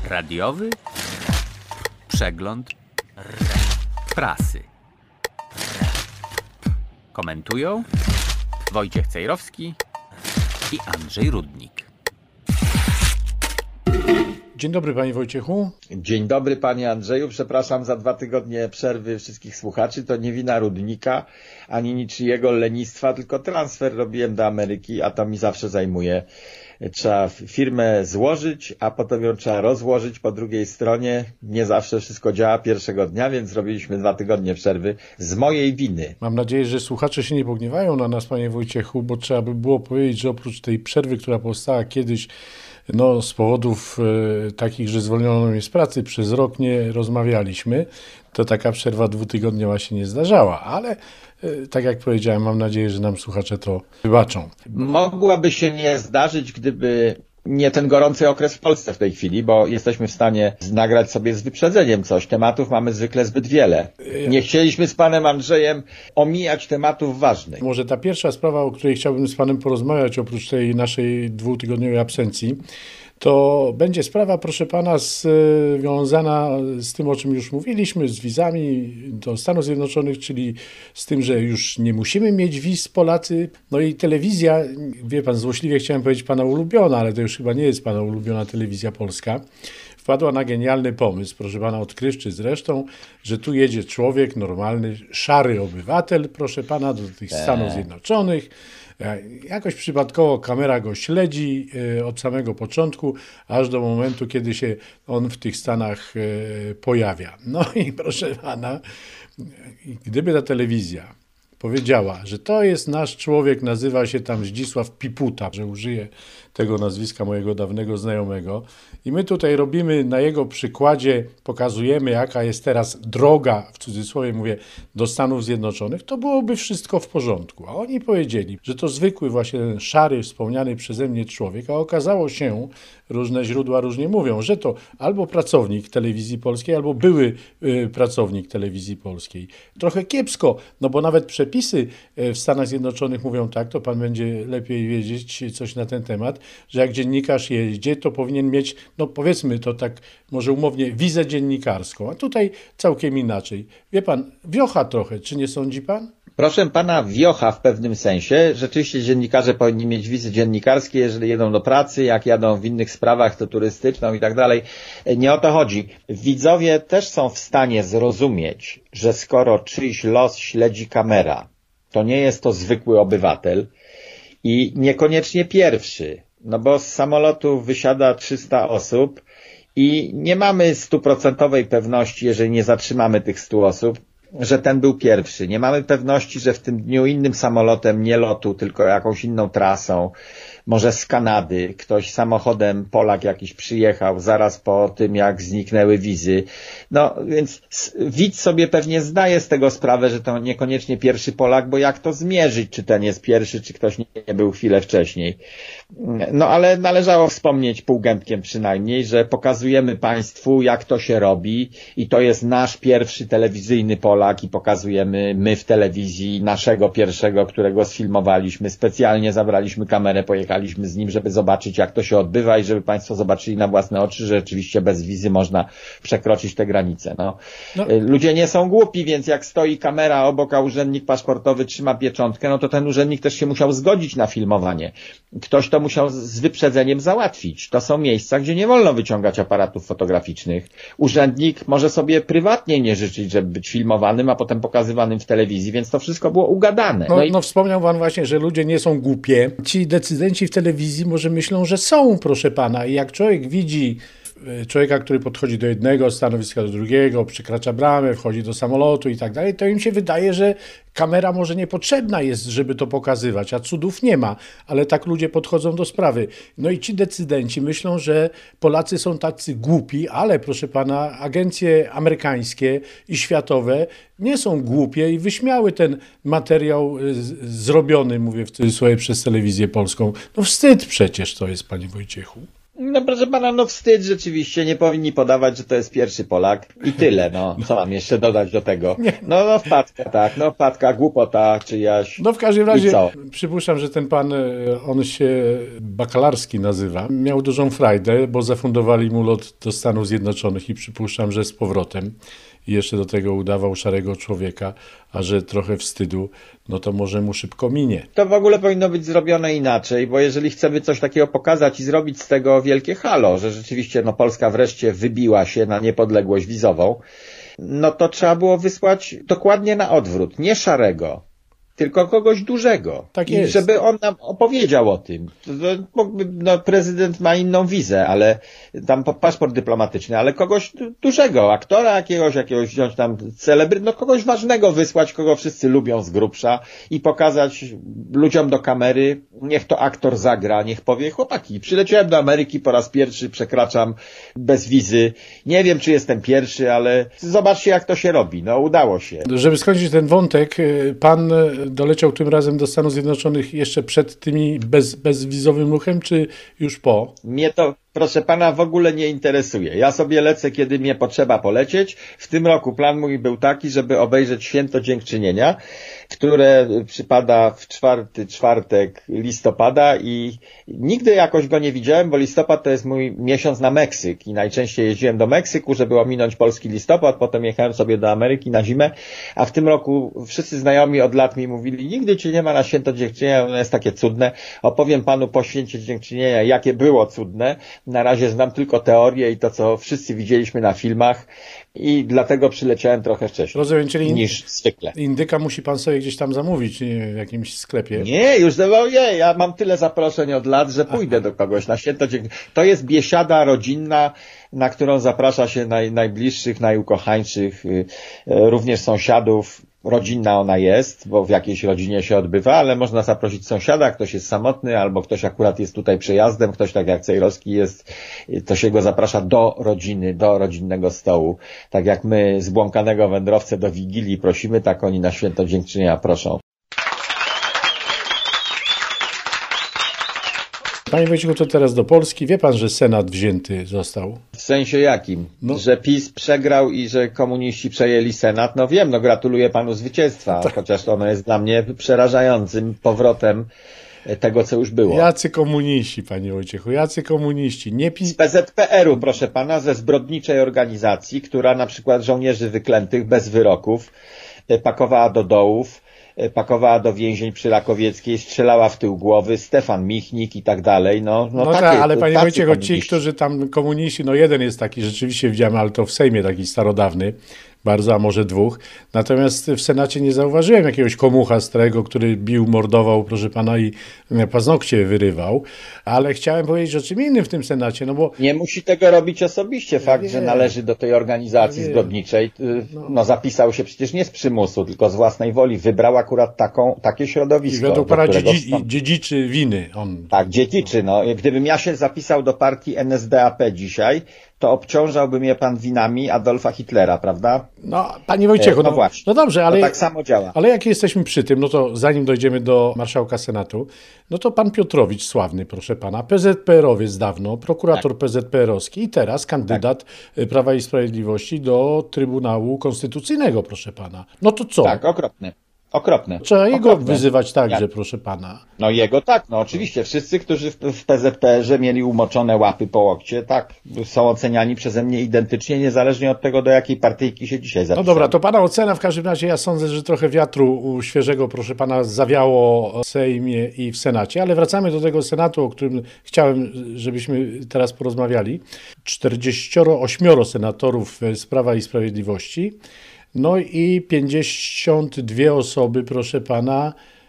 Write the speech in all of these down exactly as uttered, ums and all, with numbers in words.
Radiowy przegląd prasy. Komentują Wojciech Cejrowski i Andrzej Rudnik. Dzień dobry, panie Wojciechu. Dzień dobry, panie Andrzeju. Przepraszam za dwa tygodnie przerwy wszystkich słuchaczy. To nie wina Rudnika, ani niczyjego lenistwa, tylko transfer robiłem do Ameryki, a to mi zawsze zajmuje. Trzeba firmę złożyć, a potem ją trzeba rozłożyć po drugiej stronie. Nie zawsze wszystko działa pierwszego dnia, więc zrobiliśmy dwa tygodnie przerwy z mojej winy. Mam nadzieję, że słuchacze się nie pogniewają na nas, panie Wojciechu, bo trzeba by było powiedzieć, że oprócz tej przerwy, która powstała kiedyś, no z powodów e, takich, że zwolniono mnie z pracy, przez rok nie rozmawialiśmy, to taka przerwa dwutygodniowa się nie zdarzała, ale e, tak jak powiedziałem, mam nadzieję, że nam słuchacze to wybaczą. Mogłaby się nie zdarzyć, gdyby nie ten gorący okres w Polsce w tej chwili, bo jesteśmy w stanie nagrać sobie z wyprzedzeniem coś. Tematów mamy zwykle zbyt wiele. Nie chcieliśmy z panem Andrzejem omijać tematów ważnych. Może ta pierwsza sprawa, o której chciałbym z panem porozmawiać, oprócz tej naszej dwutygodniowej absencji, to będzie sprawa, proszę pana, związana z tym, o czym już mówiliśmy, z wizami do Stanów Zjednoczonych, czyli z tym, że już nie musimy mieć wiz Polacy. No i telewizja, wie pan, złośliwie chciałem powiedzieć pana ulubiona, ale to już chyba nie jest pana ulubiona telewizja polska, wpadła na genialny pomysł, proszę pana, odkrywczy zresztą, że tu jedzie człowiek, normalny, szary obywatel, proszę pana, do tych Stanów Zjednoczonych. Jakoś przypadkowo kamera go śledzi od samego początku, aż do momentu, kiedy się on w tych Stanach pojawia. No i proszę pana, gdyby ta telewizja powiedziała, że to jest nasz człowiek, nazywa się tam Zdzisław Piputa, że użyję tego nazwiska mojego dawnego znajomego, i my tutaj robimy na jego przykładzie, pokazujemy, jaka jest teraz droga, w cudzysłowie mówię, do Stanów Zjednoczonych, to byłoby wszystko w porządku. A oni powiedzieli, że to zwykły właśnie ten szary, wspomniany przeze mnie człowiek, a okazało się, różne źródła różnie mówią, że to albo pracownik telewizji polskiej, albo były y, pracownik telewizji polskiej. Trochę kiepsko, no bo nawet przepisy w Stanach Zjednoczonych mówią tak, to pan będzie lepiej wiedzieć coś na ten temat, że jak dziennikarz jeździ, to powinien mieć, no powiedzmy to tak może umownie, wizę dziennikarską, a tutaj całkiem inaczej. Wie pan, wiocha trochę, czy nie sądzi pan? Proszę pana, wiocha w pewnym sensie. Rzeczywiście dziennikarze powinni mieć wizy dziennikarskie, jeżeli jedą do pracy, jak jadą w innych sprawach, to turystyczną i tak dalej. Nie o to chodzi. Widzowie też są w stanie zrozumieć, że skoro czyjś los śledzi kamera, to nie jest to zwykły obywatel i niekoniecznie pierwszy, no bo z samolotu wysiada trzysta osób i nie mamy stuprocentowej pewności, jeżeli nie zatrzymamy tych stu osób, że ten był pierwszy. Nie mamy pewności, że w tym dniu innym samolotem, nie lotu, tylko jakąś inną trasą, może z Kanady, ktoś samochodem, Polak jakiś przyjechał zaraz po tym, jak zniknęły wizy. No więc widz sobie pewnie zdaje z tego sprawę, że to niekoniecznie pierwszy Polak, bo jak to zmierzyć, czy ten jest pierwszy, czy ktoś nie był chwilę wcześniej. No ale należało wspomnieć półgębkiem przynajmniej, że pokazujemy państwu, jak to się robi i to jest nasz pierwszy telewizyjny Polak i pokazujemy my w telewizji naszego pierwszego, którego sfilmowaliśmy. Specjalnie zabraliśmy kamerę, pojechaliśmy z nim, żeby zobaczyć, jak to się odbywa i żeby państwo zobaczyli na własne oczy, że rzeczywiście bez wizy można przekroczyć te granice. No. No. Ludzie nie są głupi, więc jak stoi kamera obok, a urzędnik paszportowy trzyma pieczątkę, no to ten urzędnik też się musiał zgodzić na filmowanie. Ktoś to musiał z wyprzedzeniem załatwić. To są miejsca, gdzie nie wolno wyciągać aparatów fotograficznych. Urzędnik może sobie prywatnie nie życzyć, żeby być filmowanym, a potem pokazywanym w telewizji, więc to wszystko było ugadane. No, no, i... no wspomniał pan właśnie, że ludzie nie są głupie. Ci decydenci w telewizji może myślą, że są, proszę pana. I jak człowiek widzi człowieka, który podchodzi do jednego stanowiska, do drugiego, przekracza bramę, wchodzi do samolotu i tak dalej, to im się wydaje, że kamera może niepotrzebna jest, żeby to pokazywać, a cudów nie ma, ale tak ludzie podchodzą do sprawy. No i ci decydenci myślą, że Polacy są tacy głupi, ale proszę pana, agencje amerykańskie i światowe nie są głupie i wyśmiały ten materiał zrobiony, mówię w cudzysłowie, przez telewizję polską. No wstyd przecież to jest, panie Wojciechu. No proszę pana, no wstyd rzeczywiście, nie powinni podawać, że to jest pierwszy Polak i tyle, no. Co mam jeszcze dodać do tego? No, no wpadka, tak, no wpadka, głupota czyjaś. No w każdym razie I co? przypuszczam, że ten pan, on się Bakalarski nazywa, miał dużą frajdę, bo zafundowali mu lot do Stanów Zjednoczonych i przypuszczam, że z powrotem. I jeszcze do tego udawał szarego człowieka, a że trochę wstydu, no to może mu szybko minie. To w ogóle powinno być zrobione inaczej, bo jeżeli chcemy coś takiego pokazać i zrobić z tego wielkie halo, że rzeczywiście no, Polska wreszcie wybiła się na niepodległość wizową, no to trzeba było wysłać dokładnie na odwrót, nie szarego, tylko kogoś dużego. Tak I jest. żeby on nam opowiedział o tym. Mógłby, no, prezydent ma inną wizę, ale tam paszport dyplomatyczny, ale kogoś dużego, aktora jakiegoś, jakiegoś wziąć tam celebry, no kogoś ważnego wysłać, kogo wszyscy lubią z grubsza i pokazać ludziom do kamery, niech to aktor zagra, niech powie, chłopaki, przyleciałem do Ameryki po raz pierwszy, przekraczam bez wizy, nie wiem, czy jestem pierwszy, ale zobaczcie, jak to się robi, no udało się. Żeby skończyć ten wątek, pan doleciał tym razem do Stanów Zjednoczonych jeszcze przed tymi bez, bezwizowym ruchem, czy już po? Mnie to, proszę pana, w ogóle nie interesuje. Ja sobie lecę, kiedy mnie potrzeba polecieć. W tym roku plan mój był taki, żeby obejrzeć Święto Dziękczynienia, które przypada w czwarty czwartek listopada i nigdy jakoś go nie widziałem, bo listopad to jest mój miesiąc na Meksyk i najczęściej jeździłem do Meksyku, żeby ominąć polski listopad, potem jechałem sobie do Ameryki na zimę, a w tym roku wszyscy znajomi od lat mi mówili, nigdy cię nie ma na Święto Dziękczynienia, ono jest takie cudne. Opowiem panu po Święcie Dziękczynienia, jakie było cudne. Na razie znam tylko teorię i to, co wszyscy widzieliśmy na filmach i dlatego przyleciałem trochę wcześniej. Rozumiem, czyli niż zwykle. Indyka musi pan sobie gdzieś tam zamówić, nie wiem, w jakimś sklepie. Nie, już nie, ja mam tyle zaproszeń od lat, że pójdę do kogoś na Święto Dziękczynienia. To jest biesiada rodzinna, na którą zaprasza się naj, najbliższych, najukochańszych, również sąsiadów. Rodzinna ona jest, bo w jakiejś rodzinie się odbywa, ale można zaprosić sąsiada, ktoś jest samotny, albo ktoś akurat jest tutaj przejazdem, ktoś tak jak Cejrowski jest, to się go zaprasza do rodziny, do rodzinnego stołu. Tak jak my zbłąkanego wędrowcę do Wigilii prosimy, tak oni na Święto Dziękczynienia proszą. Panie Wojciechu, to teraz do Polski. Wie pan, że Senat wzięty został? W sensie jakim? No. Że PiS przegrał i że komuniści przejęli Senat? No wiem, no gratuluję panu zwycięstwa, tak. Chociaż ono jest dla mnie przerażającym powrotem tego, co już było. Jacy komuniści, panie Wojciechu, jacy komuniści. Nie PiS... Z P Z P R u, proszę pana, ze zbrodniczej organizacji, która na przykład żołnierzy wyklętych bez wyroków pakowała do dołów, pakowała do więzień przy Rakowieckiej, strzelała w tył głowy, Stefan Michnik i tak dalej. No, no, no takie, tak, ale panie Wojciechu, komuniści. ci, którzy tam komuniści, no jeden jest taki, rzeczywiście widziałem, ale to w Sejmie taki starodawny, bardzo, a może dwóch. Natomiast w Senacie nie zauważyłem jakiegoś komucha starego, który bił, mordował, proszę pana, i paznokcie wyrywał. Ale chciałem powiedzieć o czym innym w tym Senacie, no bo... Nie musi tego robić osobiście. Fakt, ja że należy do tej organizacji ja zbrodniczej, no. no zapisał się przecież nie z przymusu, tylko z własnej woli. Wybrał akurat taką, takie środowisko. I według pana dziedzi, stąd... dziedziczy winy on. Tak, dziedziczy. No. Gdybym ja się zapisał do partii N S D A P dzisiaj, to obciążałby mnie pan winami Adolfa Hitlera, prawda? No, panie Wojciechu, no, no, właśnie. no dobrze, ale... To tak samo działa. Ale jak jesteśmy przy tym, no to zanim dojdziemy do marszałka Senatu, no to pan Piotrowicz, sławny, proszę pana, P Z P R owiec dawno, prokurator tak. P Z P R owski i teraz kandydat tak. Prawa i Sprawiedliwości do Trybunału Konstytucyjnego, proszę pana. No to co? Tak, okropny. Okropne. Trzeba jego Okropne. wyzywać także, Jak? proszę pana. No jego tak, no oczywiście. Wszyscy, którzy w, w P Z P R ze mieli umoczone łapy po łokcie, tak, są oceniani przeze mnie identycznie, niezależnie od tego, do jakiej partyjki się dzisiaj zapisali. No dobra, to pana ocena w każdym razie, ja sądzę, że trochę wiatru świeżego, proszę pana, zawiało w Sejmie i w Senacie, ale wracamy do tego Senatu, o którym chciałem, żebyśmy teraz porozmawiali. czterdzieścioro ośmioro senatorów z Prawa i Sprawiedliwości. No i pięćdziesiąt dwie osoby, proszę pana,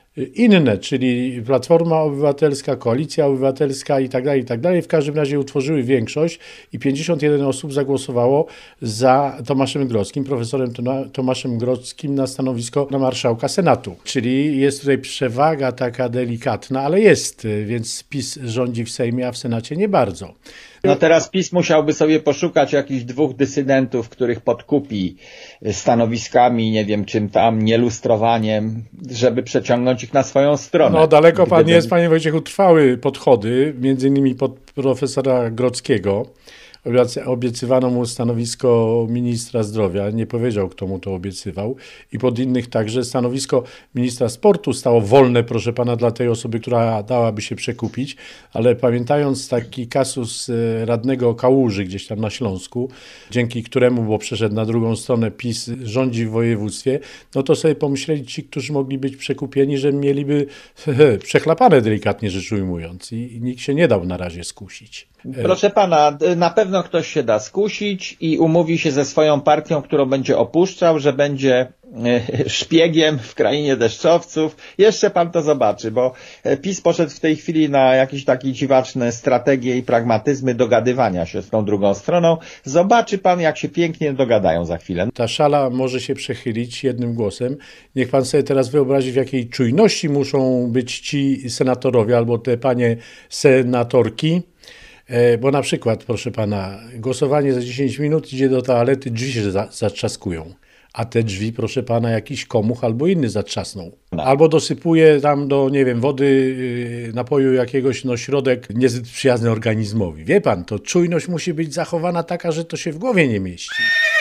inne, czyli Platforma Obywatelska, Koalicja Obywatelska i tak dalej, i tak dalej. W każdym razie utworzyły większość i pięćdziesiąt jeden osób zagłosowało za Tomaszem Grodzkim, profesorem Tomaszem Grodzkim na stanowisko na marszałka Senatu. Czyli jest tutaj przewaga taka delikatna, ale jest, więc PiS rządzi w Sejmie, a w Senacie nie bardzo. No teraz PiS musiałby sobie poszukać jakichś dwóch dysydentów, których podkupi stanowiskami, nie wiem czym tam, nielustrowaniem, żeby przeciągnąć ich na swoją stronę. No daleko pan Gdyby... jest, panie Wojciechu, trwały podchody, między innymi pod profesora Grodzkiego. Obiecywano mu stanowisko ministra zdrowia, nie powiedział, kto mu to obiecywał, i pod innych także stanowisko ministra sportu stało wolne, proszę pana, dla tej osoby, która dałaby się przekupić, ale pamiętając taki kasus radnego Kałuży gdzieś tam na Śląsku, dzięki któremu, bo przeszedł na drugą stronę, PiS rządzi w województwie, no to sobie pomyśleli ci, którzy mogli być przekupieni, że mieliby he, przechlapane, delikatnie rzecz ujmując, i, i nikt się nie dał na razie skusić. Proszę pana, na pewno ktoś się da skusić i umówi się ze swoją partią, którą będzie opuszczał, że będzie szpiegiem w krainie deszczowców. Jeszcze pan to zobaczy, bo PiS poszedł w tej chwili na jakieś takie dziwaczne strategie i pragmatyzmy dogadywania się z tą drugą stroną. Zobaczy pan, jak się pięknie dogadają za chwilę. Ta szala może się przechylić jednym głosem. Niech pan sobie teraz wyobrazi, w jakiej czujności muszą być ci senatorowie albo te panie senatorki. Bo na przykład, proszę pana, głosowanie za dziesięć minut, idzie do toalety, drzwi się za, zatrzaskują. A te drzwi, proszę pana, jakiś komuch albo inny zatrzasnął. No. Albo dosypuje tam do, nie wiem, wody, napoju jakiegoś, no środek niezbyt przyjazny organizmowi. Wie pan, to czujność musi być zachowana taka, że to się w głowie nie mieści.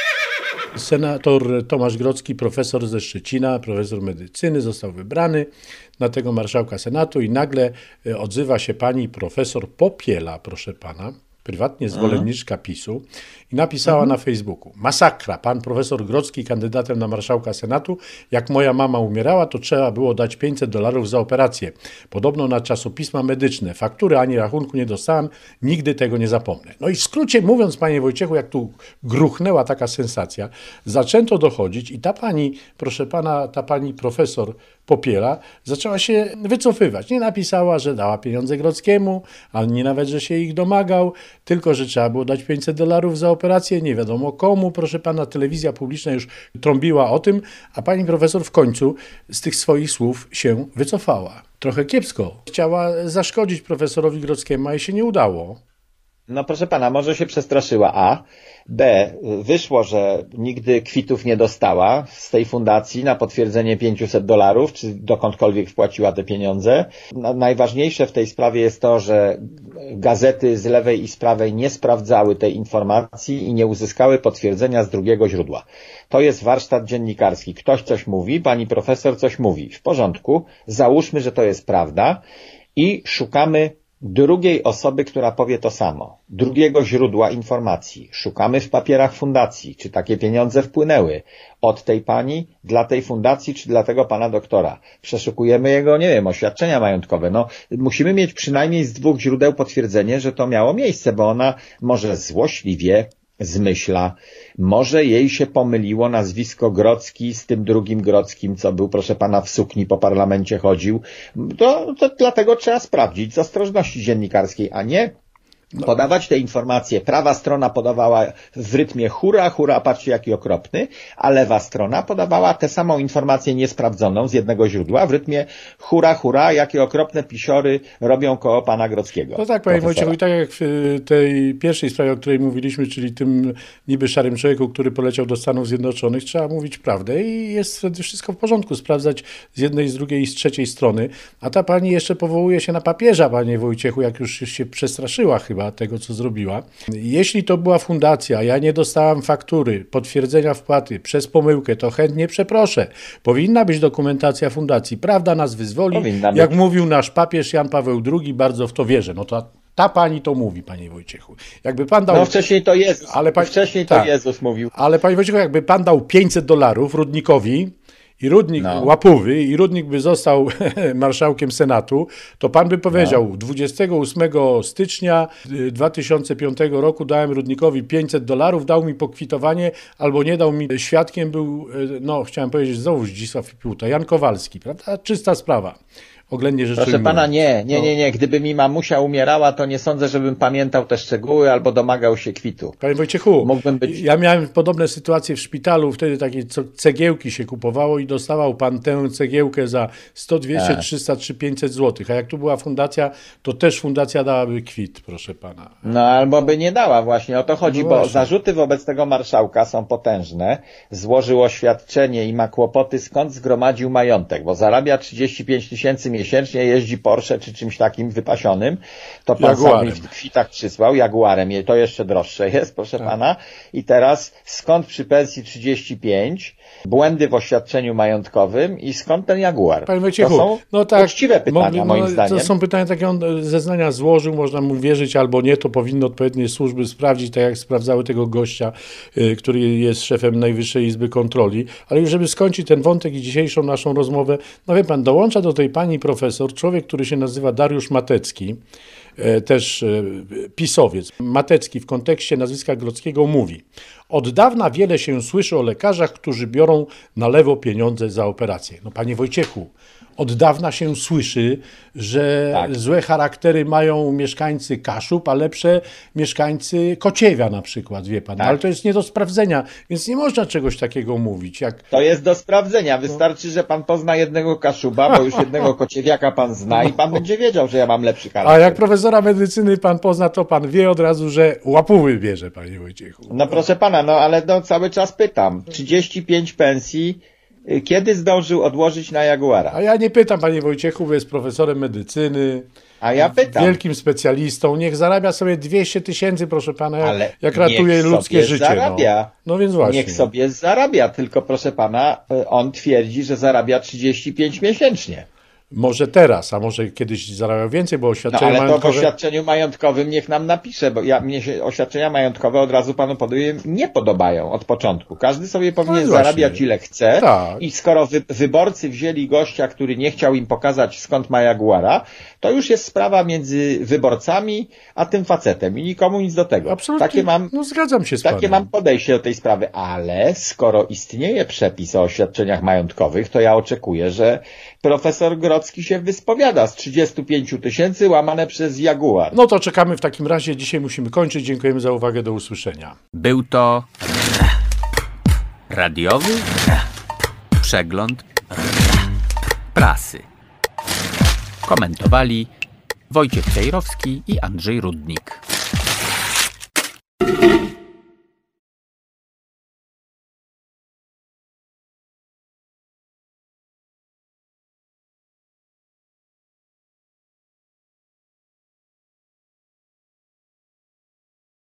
Senator Tomasz Grodzki, profesor ze Szczecina, profesor medycyny, został wybrany na tego marszałka Senatu i nagle odzywa się pani profesor Popiela, proszę pana, prywatnie zwolenniczka PiSu, i napisała mhm. na Facebooku: masakra, pan profesor Grodzki kandydatem na marszałka Senatu, jak moja mama umierała, to trzeba było dać pięćset dolarów za operację. Podobno na czasopisma medyczne. Faktury ani rachunku nie dostałam, nigdy tego nie zapomnę. No i w skrócie mówiąc, panie Wojciechu, jak tu gruchnęła taka sensacja, zaczęto dochodzić i ta pani, proszę pana, ta pani profesor Popiela zaczęła się wycofywać. Nie napisała, że dała pieniądze Grodzkiemu, ani nawet, że się ich domagał, tylko że trzeba było dać pięćset dolarów za operację, nie wiadomo komu. Proszę pana, telewizja publiczna już trąbiła o tym, a pani profesor w końcu z tych swoich słów się wycofała. Trochę kiepsko. Chciała zaszkodzić profesorowi Grodzkiemu, a jej się nie udało. No proszę pana, może się przestraszyła, a B, wyszło, że nigdy kwitów nie dostała z tej fundacji na potwierdzenie pięćset dolarów, czy dokądkolwiek wpłaciła te pieniądze. No, najważniejsze w tej sprawie jest to, że gazety z lewej i z prawej nie sprawdzały tej informacji i nie uzyskały potwierdzenia z drugiego źródła. To jest warsztat dziennikarski. Ktoś coś mówi, pani profesor coś mówi. W porządku, załóżmy, że to jest prawda i szukamy drugiej osoby, która powie to samo. Drugiego źródła informacji. Szukamy w papierach fundacji, czy takie pieniądze wpłynęły od tej pani dla tej fundacji, czy dla tego pana doktora. Przeszukujemy jego, nie wiem, oświadczenia majątkowe. No, musimy mieć przynajmniej z dwóch źródeł potwierdzenie, że to miało miejsce, bo ona może złośliwie zmyśla, może jej się pomyliło nazwisko Grodzki z tym drugim Grodzkim, co był, proszę pana, w sukni po parlamencie chodził. To, to dlatego trzeba sprawdzić z ostrożności dziennikarskiej, a nie podawać te informacje. Prawa strona podawała w rytmie hura, hura, patrzcie jaki okropny, a lewa strona podawała tę samą informację niesprawdzoną z jednego źródła w rytmie hura, hura, jakie okropne pisiory robią koło pana Grodzkiego. No tak, panie Wojciechu, i tak jak w tej pierwszej sprawie, o której mówiliśmy, czyli tym niby szarym człowieku, który poleciał do Stanów Zjednoczonych, trzeba mówić prawdę i jest wtedy wszystko w porządku, sprawdzać z jednej, z drugiej i z trzeciej strony, a ta pani jeszcze powołuje się na papieża, panie Wojciechu, jak już się przestraszyła chyba tego, co zrobiła. Jeśli to była fundacja, ja nie dostałam faktury, potwierdzenia wpłaty przez pomyłkę, to chętnie przeproszę. Powinna być dokumentacja fundacji. Prawda nas wyzwoli. Jak mówił nasz papież Jan Paweł drugi, bardzo w to wierzę. No to ta pani to mówi, panie Wojciechu. Jakby pan dał... No wcześniej to Jezus, ale pan... wcześniej to tak. Jezus mówił. Ale panie Wojciechu, jakby pan dał pięćset dolarów Rudnikowi, i Rudnik no. Łapuwy, i Rudnik by został marszałkiem Senatu, to pan by powiedział, no. dwudziestego ósmego stycznia dwa tysiące piątego roku dałem Rudnikowi pięćset dolarów, dał mi pokwitowanie, albo nie dał mi. Świadkiem był, no chciałem powiedzieć znowu Zdzisław Piłta, Jan Kowalski, prawda? Czysta sprawa. oględnie rzecz Proszę ujmując. pana, nie, nie, nie, nie. Gdyby mi mamusia umierała, to nie sądzę, żebym pamiętał te szczegóły albo domagał się kwitu. Panie Wojciechu, Mógłbym być... ja miałem podobne sytuacje w szpitalu, wtedy takie co- cegiełki się kupowało i dostawał pan tę cegiełkę za sto, dwieście, Tak. trzysta czy pięćset złotych, a jak tu była fundacja, to też fundacja dałaby kwit, proszę pana. No albo by nie dała właśnie, o to chodzi, No bo właśnie. zarzuty wobec tego marszałka są potężne. Złożył oświadczenie i ma kłopoty, skąd zgromadził majątek, bo zarabia trzydzieści pięć tysięcy miesięcznie, jeździ Porsche czy czymś takim wypasionym. To pan sam Jaguarem. mi w kwitach przysłał, Jaguarem, to jeszcze droższe jest, proszę Tak. pana. I teraz skąd przy pensji trzydzieści pięć, błędy w oświadczeniu majątkowym i skąd ten Jaguar? Panie Wojciechu, to są no tak, uczciwe pytania, mogli- no, moim zdaniem. To są pytania takie, on zeznania złożył, można mu wierzyć albo nie, to powinny odpowiednie służby sprawdzić, tak jak sprawdzały tego gościa, y, który jest szefem Najwyższej Izby Kontroli. Ale już żeby skończyć ten wątek i dzisiejszą naszą rozmowę, no wie pan, dołącza do tej pani profesor człowiek, który się nazywa Dariusz Matecki, e, też e, pisowiec. Matecki w kontekście nazwiska Grodzkiego mówi: od dawna wiele się słyszy o lekarzach, którzy biorą na lewo pieniądze za operacje. No panie Wojciechu, od dawna się słyszy, że Tak. złe charaktery mają mieszkańcy Kaszub, a lepsze mieszkańcy Kociewia na przykład, wie pan. Tak. Ale to jest nie do sprawdzenia, więc nie można czegoś takiego mówić. Jak... To jest do sprawdzenia. Wystarczy, że pan pozna jednego Kaszuba, bo już jednego Kociewiaka pan zna i pan będzie wiedział, że ja mam lepszy A charakter. jak profesora medycyny pan pozna, to pan wie od razu, że łapówy bierze, panie Wojciechu. No proszę pana, no ale no, cały czas pytam. trzydzieści pięć pensji, y, kiedy zdążył odłożyć na Jaguara? A ja nie pytam, panie Wojciechu, bo jest profesorem medycyny, A ja pytam. wielkim specjalistą, niech zarabia sobie dwieście tysięcy, proszę pana, jak, Ale jak ratuje niech ludzkie sobie życie. zarabia. No. no więc właśnie. Niech sobie zarabia, tylko proszę pana, y, on twierdzi, że zarabia trzydzieści pięć miesięcznie. Może teraz, a może kiedyś zarabiał więcej, bo No oświadczenie ale to w majątkowe... oświadczeniu majątkowym niech nam napisze, bo ja, mnie się oświadczenia majątkowe od razu panu podaję, nie podobają od początku. Każdy sobie powinien No właśnie. zarabiać ile chce Tak. i skoro wy, wyborcy wzięli gościa, który nie chciał im pokazać skąd ma Jaguara, to już jest sprawa między wyborcami a tym facetem i nikomu nic do tego. Absolutnie, Takie mam, no zgadzam się z takie panem. mam podejście do tej sprawy, ale skoro istnieje przepis o oświadczeniach majątkowych, to ja oczekuję, że profesor Grodzki się wyspowiada z trzydzieści pięć tysięcy łamane przez Jaguar. No to czekamy w takim razie, dzisiaj musimy kończyć. Dziękujemy za uwagę, do usłyszenia. Był to radiowy przegląd prasy. Komentowali Wojciech Cejrowski i Andrzej Rudnik.